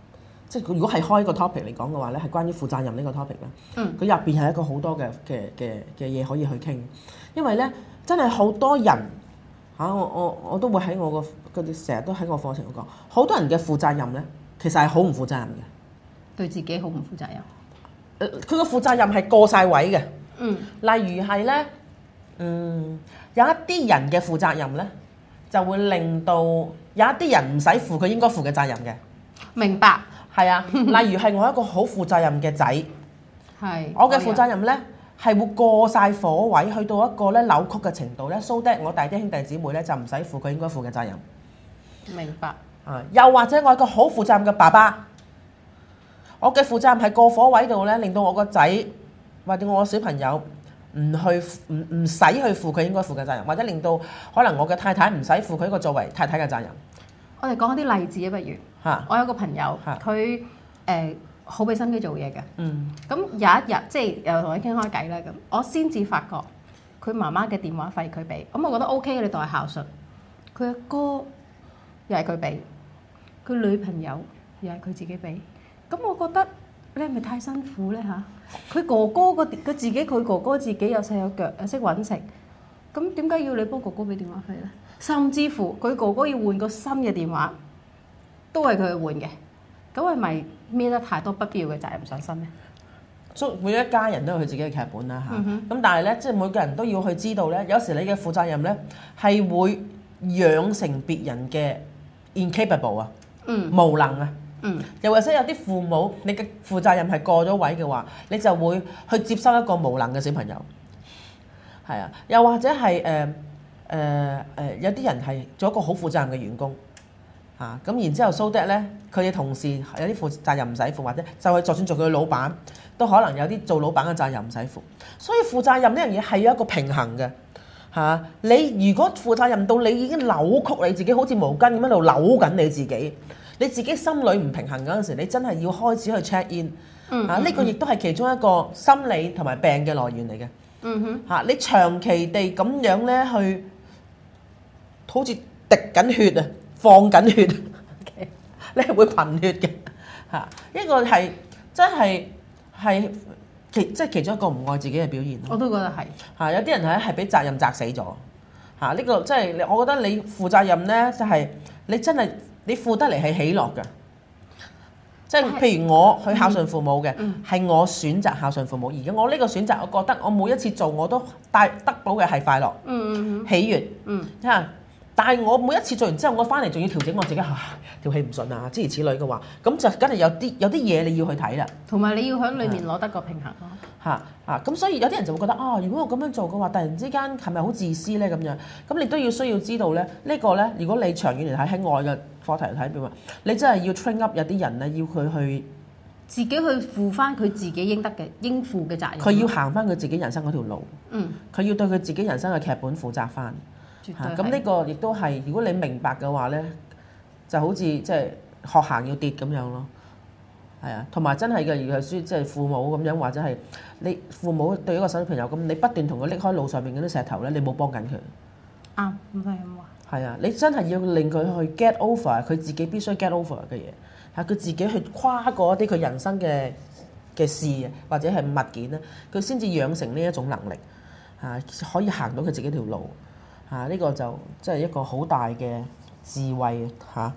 即係如果係開個 topic 嚟講嘅話咧，係關於負責任呢個 topic 啦。佢入邊係一個好多嘅嘢可以去傾，因為咧真係好多人我都會喺我個嗰啲成日都喺我課程度講，好多人嘅負責任咧，其實係好唔負責任嘅，
對自己好唔負責任。
佢個負責任係過晒位嘅。例如係咧，有一啲人嘅負責任咧，就會令到有一啲人唔使負佢應該負嘅責任嘅。
明白。
係啊，例如係我一個好負責任嘅仔，
係
我嘅負責任咧係會過晒火位，去到一個咧扭曲嘅程度咧，so that 我大啲兄弟姊妹咧就唔使負佢應該負嘅責任。
明白。
又或者我係一個好負責任嘅爸爸，我嘅負責任係過火位度咧，令到我個仔或者我小朋友唔使去負佢應該負嘅責任，或者令到可能我嘅太太唔使負佢一個作為太太嘅責任。
我哋講一啲例子啊，不如我有個朋友，佢好俾心機做嘢嘅。咁有一日即係又同佢傾開偈啦，咁我先至發覺佢媽媽嘅電話費佢俾，咁我覺得 OK，你當係孝順。佢阿哥又係佢俾，佢女朋友又係佢自己俾，咁我覺得你係咪太辛苦咧嚇？佢哥哥佢哥哥自己有手有腳，又識揾食，咁點解要你幫哥哥俾電話費咧？甚至乎佢哥哥要換個新嘅電話，都係佢去換嘅，咁係咪孭得太多不必要嘅責任上身咧？
所以每一家人都有佢自己嘅劇本啦嚇，咁但係咧，即係每個人都要去知道咧，有時你嘅負責任咧係會養成別人嘅 incapable 啊，無能啊。又或者有啲父母，你嘅負責任係過咗位嘅話，你就會去接收一個無能嘅小朋友。係啊，又或者係有啲人係做一個好負責任嘅員工嚇，咁然之後 so that 咧，佢嘅同事有啲負責任唔使負，或者就算做佢嘅老闆，都可能有啲做老闆嘅責任唔使負。所以負責任呢樣嘢係有一個平衡嘅嚇。你如果負責任到你已經扭曲你自己，好似毛巾咁喺度扭緊你自己。你自己心裏唔平衡嗰陣時，你真係要開始去 check in 呢個亦都係其中一個心理同埋病嘅來源嚟嘅。你長期地咁樣咧去，好似滴緊血啊，放緊血，你係會貧血嘅嚇。呢個係真係即係其中一個唔愛自己嘅表現。
我都覺得係
嚇，有啲人係俾責任砸死咗嚇。呢個即係我覺得你負責任咧，就係你真係。你負得嚟係喜樂嘅，即係譬如我去孝順父母嘅，係我選擇孝順父母。而家我呢個選擇，我覺得我每一次做我都得到嘅係快樂、喜悅。但係我每一次做完之後，我翻嚟仲要調整我自己，條氣唔順啊，諸如此類嘅話，咁就梗係有啲嘢你要去睇啦。同埋你要喺裏面攞得個平衡咯。咁所以有啲人就會覺得如果我咁樣做嘅話，突然之間係咪好自私咧？咁樣咁你都需要知道咧，呢個咧，如果你長遠嚟睇喺愛嘅課題嚟睇，譬如話你真係要 train up 有啲人咧，要佢去自己去負翻佢自己應得嘅應負嘅責任。佢要行翻佢自己人生嗰條路。佢要對佢自己人生嘅劇本負責翻。咁呢個亦都係，如果你明白嘅話咧，就好似即係學行要跌咁樣咯。係啊，同埋真係嘅，如果係即係父母咁樣，或者係你父母對一個小朋友咁，你不斷同佢拎開路上面嗰啲石頭咧，你冇幫緊佢。唔係咁話。係啊，你真係要令佢去 get over 佢自己必須 get over 嘅嘢，佢自己去跨過一啲佢人生嘅事或者係物件咧，佢先至養成呢一種能力可以行到佢自己條路。呢個就即係一個好大嘅智慧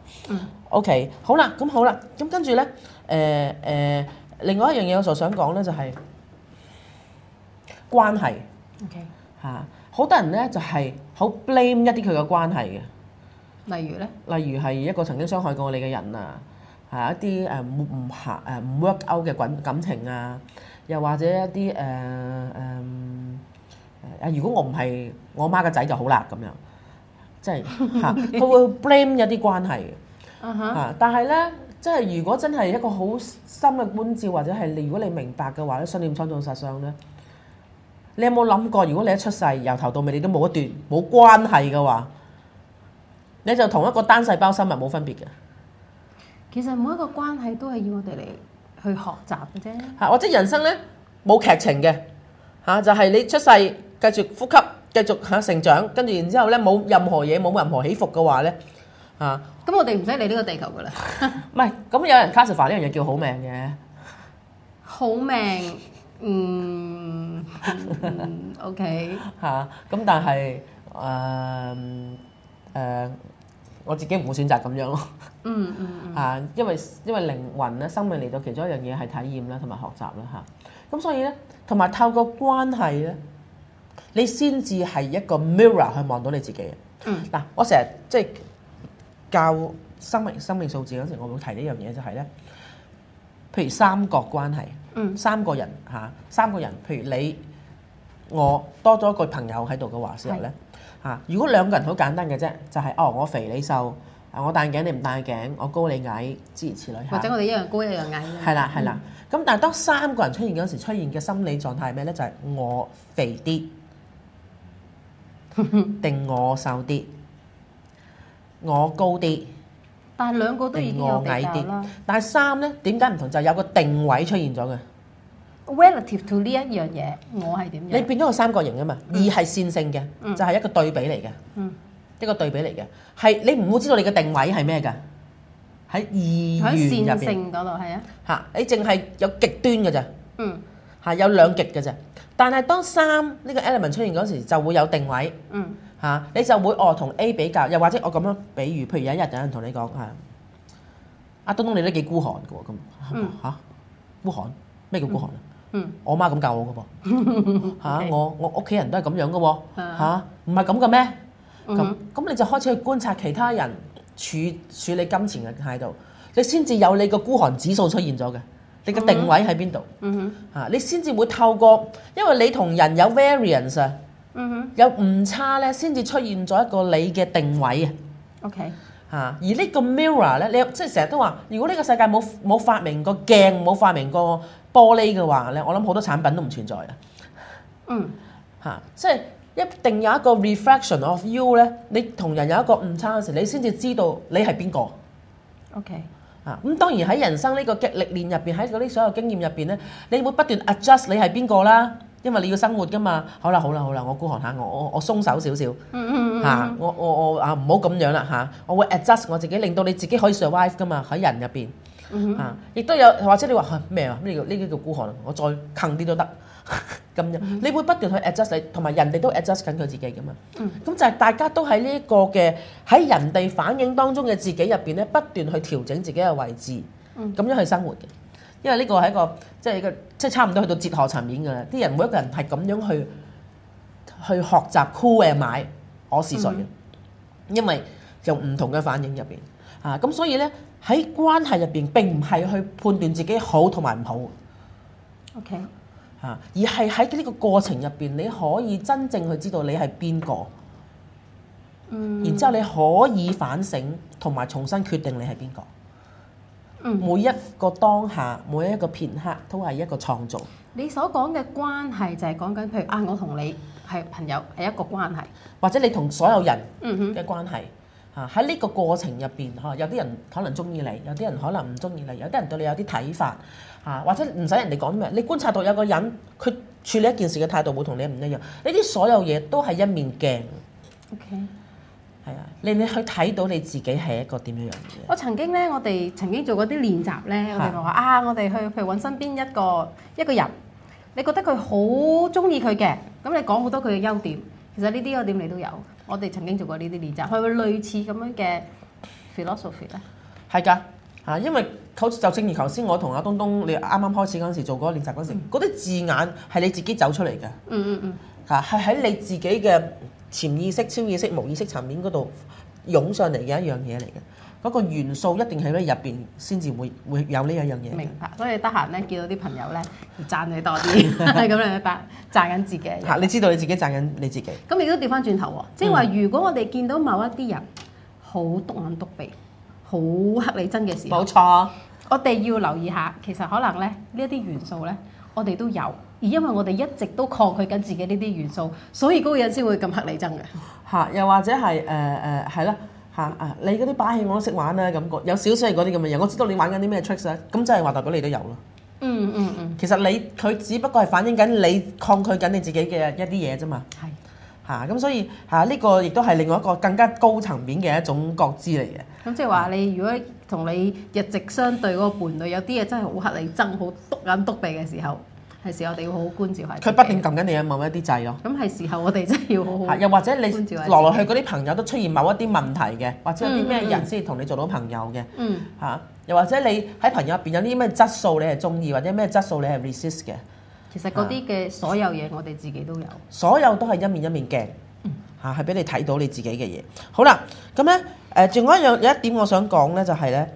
OK， 好啦，咁跟住咧，另外一樣嘢我就想講咧，就係關係。OK，好多人咧就係好 blame 一啲佢嘅關係嘅。例如咧？例如係一個曾經傷害過你嘅人啊，一啲唔 work out 嘅感情啊，又或者一啲如果我唔係我媽嘅仔就好啦，咁樣，即係佢會 blame 一啲關係嘅。但係咧，即係如果真係一個好深嘅觀照，或者係如果你明白嘅話咧，信念創造實相咧，你有冇諗過，如果你一出世由頭到尾你都冇一段冇關係嘅話，你就同一個單細胞生物冇分別嘅。其實每一個關係都係要我哋嚟去學習嘅啫。或者人生咧冇劇情嘅就係你出世。繼續呼吸，繼續成長，跟住然之後咧冇任何嘢，冇任何起伏嘅話咧， 嚇。
咁我哋唔使理呢個地球噶啦。
唔係，咁有人 classify 呢樣嘢叫好命嘅。
好命，OK
嚇，咁但係我自己唔會選擇咁樣咯。嚇，因為靈魂咧，生命嚟到其中一樣嘢係體驗啦，同埋學習啦嚇。咁所以咧，同埋透過關係咧，你先至係一個 mirror 去望到你自己嘅。嗱，我成日即係教生命數字嗰時，我會提呢樣嘢就係咧，譬如三角關係，三個人嚇，三個人，譬如你我多咗一個朋友喺度嘅話時候咧嚇，如果兩個人好簡單嘅啫，就係我肥你瘦，我戴眼鏡你唔戴眼鏡，我高你矮，諸如此類。
或者我哋一樣高一樣矮。
係啦係啦，咁但係當三個人出現嗰時，出現嘅心理狀態係咩咧？就係我肥啲，定我瘦啲，我高啲。
但係兩個都已經有比較啦。
但係三咧點解唔同？就係有個定位出現咗嘅。
Relative to 呢一樣嘢，我係點樣？
你變咗個三角形啊嘛，二係線性嘅，就係一個對比嚟嘅，一個對比嚟嘅，係你唔會知道你嘅定位係咩㗎？喺二元入邊。喺線
性嗰度係啊。
嚇，你淨係有極端嘅咋？嚇，有兩極嘅咋。但係當三呢個 element 出現嗰時，就會有定位。嚇，你就會同 A 比較，又或者我咁樣比喻，譬如有一日有人同你講阿東東你都幾孤寒嘅喎，咁嚇孤寒咩叫孤寒啊？我媽咁教我嘅噃嚇，我屋企人都係咁樣嘅喎嚇，唔係咁嘅咩？咁你就開始去觀察其他人處理金錢嘅態度，你先至有你個孤寒指數出現咗嘅，你嘅定位喺邊度嚇？你先至會透過，因為你同人有 variance 啊。有誤差咧，先至出現咗一個你嘅定位啊。
OK
嚇，而呢個 mirror 咧，你即係成日都話，如果呢個世界冇發明過鏡，冇發明過玻璃嘅話咧，我諗好多產品都唔存在啊。嚇，即係一定有一個 reflection of you 咧，你同人有一個誤差嘅時候，你先至知道你係邊個。
OK
啊，咁當然喺人生呢個歷練入邊，喺嗰啲所有經驗入邊咧，你會不斷 adjust 你係邊個啦。因為你要生活噶嘛，好啦，我孤寒下，我鬆手少少嚇，我唔好咁樣啦嚇，我會 adjust 我自己，令到你自己可以 survive 噶嘛喺人入邊嚇，亦都有或者你話咩啊？呢個叫孤寒，我再坑啲都得咁樣，你會不斷去 adjust 你，同埋人哋都 adjust 緊佢自己噶嘛，咁就係大家都喺呢一個嘅喺人哋反應當中嘅自己入邊咧，不斷去調整自己嘅位置，咁樣去生活嘅。因為呢個係一個即係差唔多去到哲學層面㗎啦，啲人每一個人係咁樣去學習 who am I，我是誰嘅，因為有唔同嘅反應入邊咁所以咧喺關係入邊並唔係去判斷自己好同埋唔好
，OK
而係喺呢個過程入邊，你可以真正去知道你係邊個，然之後你可以反省同埋重新決定你係邊個。每一個當下，每一個片刻都係一個創造。
你所講嘅關係就係講緊，譬如我同你係朋友，係一個關係，
或者你同所有人嘅關係喺呢個過程入邊有啲人可能中意你，有啲人可能唔中意你，有啲人對你有啲睇法或者唔使人哋講咩，你觀察到有個人佢處理一件事嘅態度會同你唔一樣，呢啲所有嘢都係一面鏡。
OK。
係啊，你去睇到你自己係一個點樣樣嘅。
我曾經咧，我哋曾經做過啲練習咧，我哋話我哋去譬如揾身邊一個人，你覺得佢好中意佢嘅，咁你講好多佢嘅優點，其實呢啲優點你都有。我哋曾經做過呢啲練習，係咪類似咁樣嘅 philosophy 咧？
係㗎因為就正如頭先我同阿東東你啱啱開始嗰陣時做嗰個練習嗰時，嗰啲字眼係你自己走出嚟嘅。係喺你自己嘅潛意識、超意識、無意識層面嗰度湧上嚟嘅一樣嘢嚟嘅，嗰個元素一定喺你入邊先至會有呢一樣嘢。
明白，所以得閒咧見到啲朋友咧，要讚你多啲，係咁樣讚緊自己。
你知道你自己讚緊你自己。咁
亦都調翻轉頭喎，即係話如果我哋見到某一啲人好篤眼篤鼻、好黑你真嘅時候，
冇錯，
我哋要留意下，其實可能咧呢一啲元素咧，我哋都有。而因為我哋一直都抗拒緊自己呢啲元素，所以嗰個人先會咁黑你憎嘅。
又或者係係啦你嗰啲把戲我都識玩啦，感覺有少少係嗰啲咁嘅嘢。我知道你玩緊啲咩 tricks 啊，咁即係話代表你都有咯。其實佢只不過係反映緊你抗拒緊你自己嘅一啲嘢啫嘛。 咁所以呢個亦都係另外一個更加高層面嘅一種覺知嚟嘅。
咁即係話你如果同你日夕相對嗰個伴侶有啲嘢真係好乞你憎、好篤眼篤鼻嘅時候，係時候我哋要好好觀照下。
佢不斷撳緊你嘅某一啲掣咯。
咁係時候我哋真係要好好。
又或者你
觀照下
來來去嗰啲朋友都出現某一啲問題嘅，或者有啲咩人先同你做到朋友嘅。又或者你喺朋友入邊有啲咩質素你係中意，或者咩質素你係 resist 嘅。
其實嗰啲嘅所有嘢我哋自己都有。
所有都係一面一面鏡。係俾你睇到你自己嘅嘢。好啦，咁咧仲有一點我想講咧，就係咧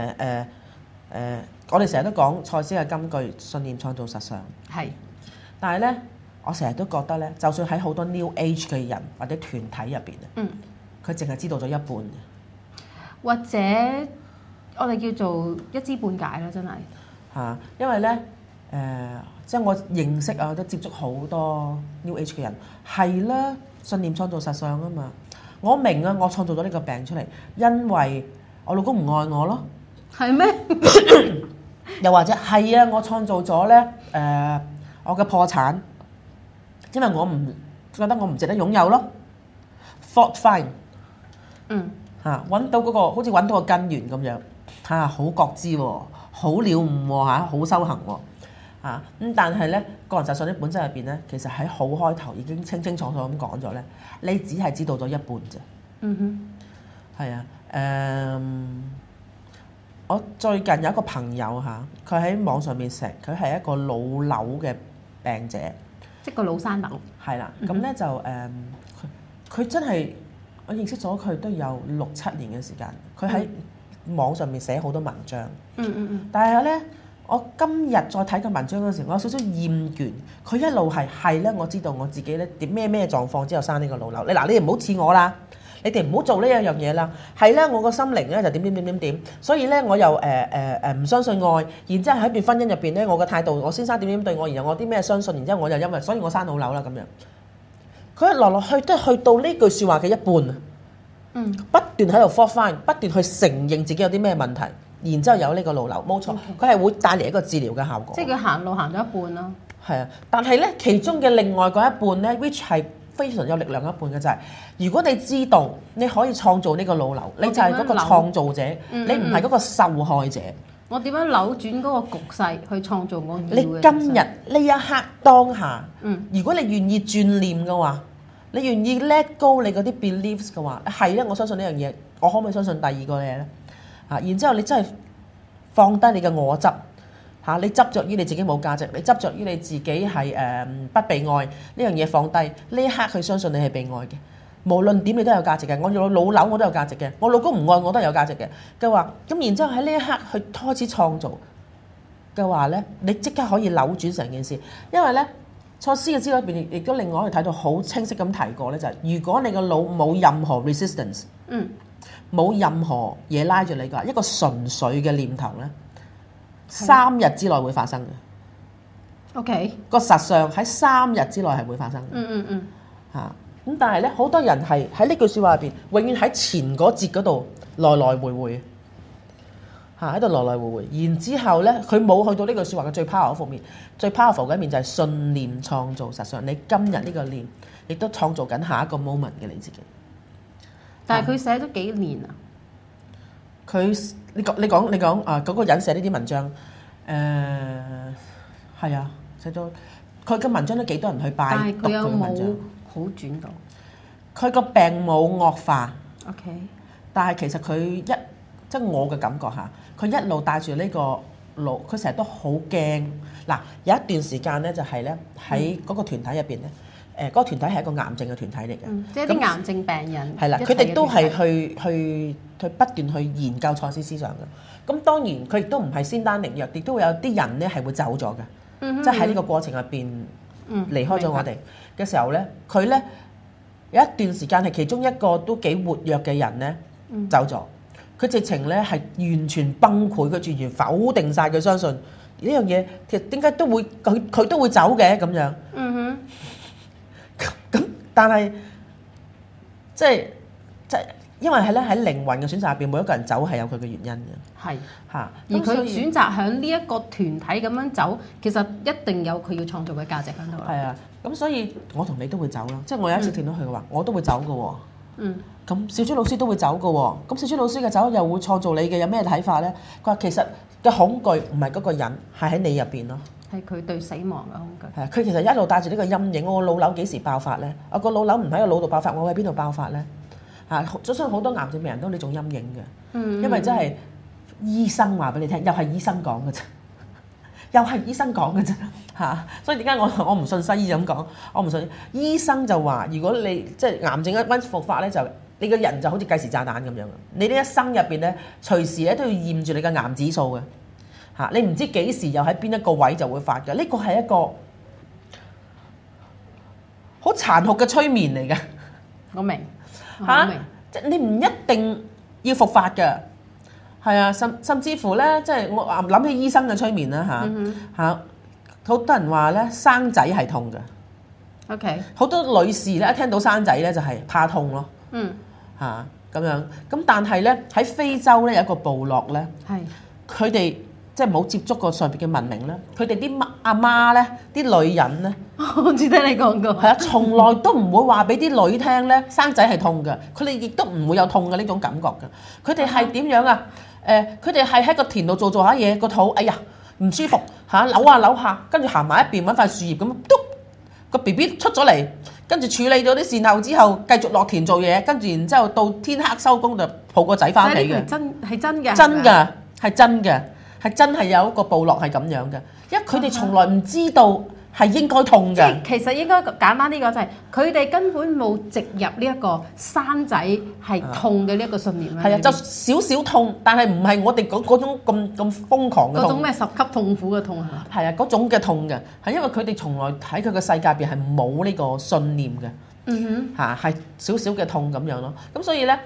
我哋成日都講賽斯嘅金句，信念創造實相。係。但係咧，我成日都覺得咧，就算喺好多 New Age 嘅人或者團體入邊佢淨係知道咗一半嘅。或者
我哋叫做一知半解啦，真係。
因為咧即係我認識都接觸好多 New Age 嘅人，係啦。信念創造實相啊嘛，我明啊，我創造咗呢個病出嚟，因為我老公唔愛我咯。係咩？又或者係啊，我創造咗咧我嘅破產，因為我唔覺得我唔值得擁有咯。Fault find，揾到嗰個好似揾到個根源咁樣好覺知喎，好了悟喎，好修行喎。咁但係咧，個人實相啲本質入邊咧，其實喺好開頭已經清清楚楚咁講咗咧，你只係知道咗一半啫。係啊，我最近有一個朋友佢喺網上面佢係一個腦瘤嘅病者，
即個腦生瘤。係啦，
咁咧就佢真係我認識咗佢都有6-7年嘅時間，佢喺網上面寫好多文章。但係咧。我今日再睇個文章嗰時，我有少少厭倦。佢一路係咧，我知道我自己咧點咩狀況之後生呢個腦瘤。你哋唔好似我啦，你哋唔好做呢一樣嘢啦。係咧，我個心靈咧就點，所以咧我又唔相信愛。然之後喺段婚姻入邊咧，我嘅態度，我先生點對我，然後我啲咩相信，然之後我就因為，所以我生腦瘤啦咁樣。佢一落去都係去到呢句説話嘅一半不斷喺度 fault find， 不斷去承認自己有啲咩問題。然之後有呢個腦瘤，冇錯，佢係會帶嚟一個治療嘅效果。
即係佢行路行咗一半咯。
係啊，但係咧，其中嘅另外嗰一半咧 ，which 係非常有力量一半嘅就係，如果你知道你可以創造呢個腦瘤，你就係嗰個創造者，你唔係嗰個受害者。
我點樣扭轉嗰個局勢去創造我要嘅？
你今日呢一刻當下，如果你願意轉念嘅話，你願意 let go 你嗰啲 beliefs 嘅話，係咧，我相信呢樣嘢，我可唔可以相信第二個嘢咧？然之後你真係放低你嘅我執你執着於你自己冇價值，你執着於你自己係不被愛呢樣嘢，放低呢一刻去相信你係被愛嘅，無論點你都有價值嘅。我有腦瘤我都有價值嘅，我老公唔愛我都有價值嘅話，咁然之後喺呢一刻去開始創造嘅話咧，你即刻可以扭轉成件事。因為咧，賽斯嘅資料入邊亦都另外可以睇到好清晰咁提過咧，就係如果你個腦冇任何 resistance，冇任何嘢拉住你㗎，一個純粹嘅念頭咧，3日之內會發生嘅。OK，個實相喺3日之內係會發生嘅。咁但係咧，好多人係喺呢句説話入邊，永遠喺前嗰節嗰度來來回回喺度來來回回。然之後咧，佢冇去到呢句説話嘅最 powerful 面，最 powerful 嘅一面就係信念創造實相。你今日呢個念，亦都創造緊下一個 moment 嘅你自己。
但係佢寫咗幾年啊？
你講嗰個人寫呢啲文章，係啊，寫咗佢嘅文章都幾多人去拜讀佢嘅文章。但係佢有冇好轉到？佢個病冇惡化。OK。但係其實佢即係我嘅感覺佢一路帶住呢個腦，佢成日都好驚。嗱，有一段時間咧，就係咧喺嗰個團體入邊咧。嗰個團體係一個癌症嘅團體嚟嘅，
即係啲癌症病人。
係啦，佢哋都係去不斷去研究賽斯思想嘅。咁當然佢亦都唔係仙丹靈藥，亦都會有啲人咧係會走咗嘅，即係喺呢個過程入邊離開咗我哋嘅時候咧，佢咧有一段時間係其中一個都幾活躍嘅人咧走咗，佢直情咧係完全崩潰，佢完全否定晒佢相信呢樣嘢，其實點解都會佢都會走嘅咁樣。咁但係即係因為係咧喺靈魂嘅選擇入邊，每一個人走係有佢嘅原因嘅
係
嚇。
而佢選擇喺呢一個團體咁樣走，其實一定有佢要創造嘅價值喺度啦。
係啊，咁所以我同你都會走啦。即係我有一次見到佢嘅話，我都會走嘅喎。咁小朱老師都會走嘅喎。咁小朱老師嘅走又會創造你嘅，有咩睇法咧？佢話其實嘅恐懼唔係嗰個人，係喺你入邊咯。
係佢對死亡嘅恐懼。
係啊，佢其實一路帶住呢個陰影。我個腦瘤幾時爆發咧？我個腦瘤唔喺個腦度爆發，我喺邊度爆發咧？嚇，所以好多癌症病人都呢種陰影嘅。因為真係醫生話俾你聽，又係醫生講嘅啫，又係醫生講嘅啫嚇。所以點解我唔信西醫咁講？我唔信醫生就話，如果你即係癌症一溫復發咧，就你個人就好似計時炸彈咁樣。你呢一生入邊咧，隨時咧都要驗住你嘅癌指數嘅嚇。你唔知幾時又喺邊一個位就會發嘅。呢個係一個好殘酷嘅催眠嚟嘅。
我明
嚇，即係你唔一定要復發嘅，係啊，甚至乎咧，即係我諗起醫生嘅催眠啦嚇，好多人話咧生仔係痛嘅。
OK，
好多女士咧一聽到生仔咧就係怕痛咯。嚇咁樣，咁但係咧喺非洲咧有一個部落咧，佢哋即係冇接觸過上邊嘅文明咧，佢哋啲阿媽咧，啲女人咧，
我知聽你講過，
係啊，從來都唔會話俾啲女聽咧，生仔係痛嘅，佢哋亦都唔會有痛嘅呢種感覺嘅。佢哋係點樣啊？佢哋係喺個田度做下嘢，個肚哎呀唔舒服嚇，扭下扭下，跟住行埋一邊揾塊樹葉咁，篤個 BB 出咗嚟，跟住處理咗啲善後之後，繼續落田做嘢，跟住然之後到天黑收工就抱個仔翻屋企嘅。
係真嘅，
真嘅係真嘅。係真係有一個部落係咁樣嘅，因為佢哋從來唔知道係應該痛嘅。
其實應該簡單啲講就係佢哋根本冇植入呢一個生仔係痛嘅呢一個信念。
係啊，就少少痛，但係唔係我哋嗰種咁瘋狂嘅痛。
嗰種咩十級痛苦嘅痛係嘛？
係啊，嗰種嘅痛嘅，係因為佢哋從來喺佢嘅世界入邊係冇呢個信念嘅。嚇係少少嘅痛咁樣咯。咁所以咧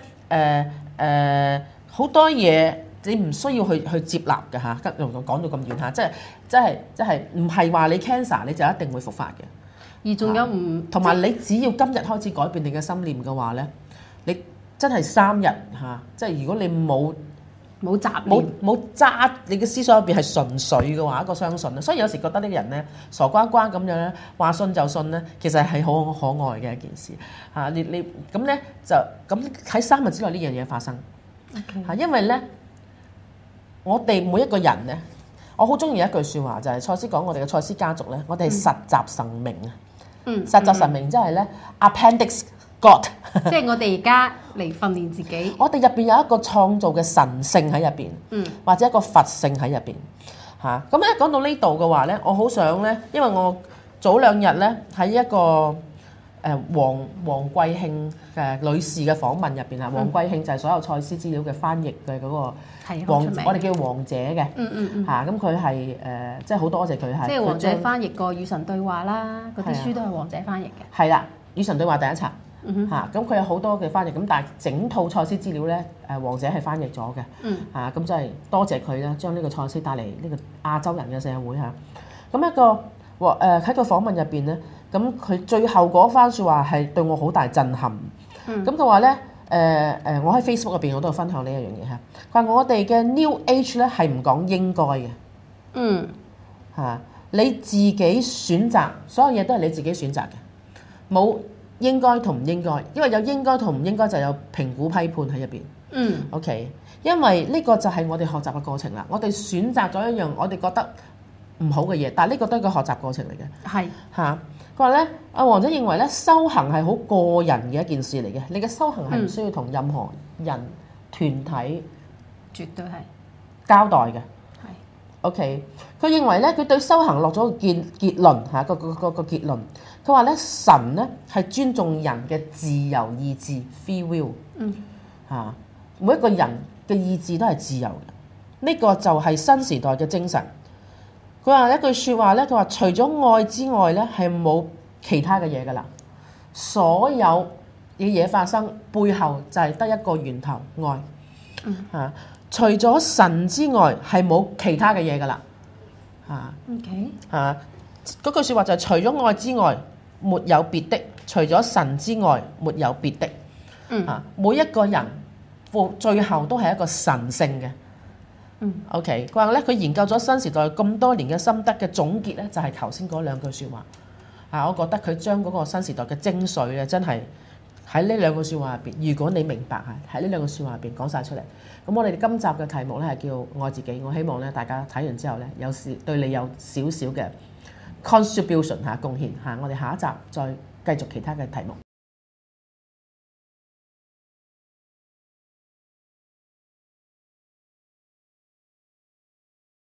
好多嘢。你唔需要去接納嘅嚇，講到咁遠嚇，即係唔係話你 cancer 你就一定會復發嘅，
而仲有唔
同埋你只要今日開始改變你嘅心念嘅話咧，你真係3日嚇，即係如果你冇雜冇揸你嘅思想入邊係純粹嘅話，一個相信啦。所以有時覺得呢個人咧傻瓜瓜咁樣咧，話信就信咧，其實係好可愛嘅一件事嚇。你咁咧就咁喺3日之內呢樣嘢發生嚇，因為咧。我哋每一個人咧，我好中意一句説話，就係賽斯講我哋嘅賽斯家族咧，我哋係實習神明啊。實習神明即係咧 Appendix God，
即係我哋而家嚟訓練自己。
我哋入邊有一個創造嘅神性喺入邊，或者一個佛性喺入邊嚇。咁一講到呢度嘅話咧，我好想咧，因為我早2日咧喺一個黃桂慶女士嘅訪問入邊啊，黃桂慶就係所有賽斯資料嘅翻譯嘅嗰個我哋叫王姐嘅嚇，咁佢係即係好多謝佢係。
即係王姐翻譯過《與神對話》啦，嗰啲書都係王姐翻譯嘅。
係啦，《與神對話》第一冊嚇，咁佢有好多嘅翻譯，咁但係整套賽斯資料咧，王姐係翻譯咗嘅嚇，咁真係多謝佢啦，將呢個賽斯帶嚟呢個亞洲人嘅社會嚇。咁一個喺個訪問入邊咧。咁佢最後嗰番説話係對我好大震撼。咁佢話咧，我喺 Facebook 入邊我都有分享呢一樣嘢嚇。佢話我哋嘅 New Age 咧係唔講應該嘅。嚇，你自己選擇，所有嘢都係你自己選擇嘅，冇應該同唔應該，因為有應該同唔應該就有評估批判喺入邊。OK， 因為呢個就係我哋學習嘅過程啦。我哋選擇咗一樣我哋覺得唔好嘅嘢，但係呢個都係個學習過程嚟嘅。係嚇。佢話咧，阿王姐認為咧，修行係好個人嘅一件事嚟嘅。你嘅修行係唔需要同任何人、團體
絕對係
交代嘅。係 OK， 佢認為咧，佢對修行落咗個結論嚇，個結論。佢話咧，神咧係尊重人嘅自由意志 （free will）。嚇，每一個人嘅意志都係自由嘅。呢個就係新時代嘅精神。佢話一句説話咧，佢話除咗愛之外咧，係冇其他嘅嘢噶啦。所有嘅嘢發生背後就係得一個源頭愛。嚇，除咗神之外係冇其他嘅嘢噶啦。嚇
，OK。
嚇，嗰句説話就係除咗愛之外沒有別的，除咗神之外沒有別的。嚇，每一個人最後都係一個神聖嘅。OK， 佢話咧，佢研究咗新時代咁多年嘅心得嘅總結咧，就係頭先嗰兩句説話。我覺得佢將嗰個新時代嘅精髓咧，真係喺呢兩句説話入邊。如果你明白喺呢兩句説話入邊講晒出嚟，咁我哋今集嘅題目咧係叫愛自己。我希望咧大家睇完之後咧，有時對你有少少嘅 contribution 貢獻。我哋下一集再繼續其他嘅題目。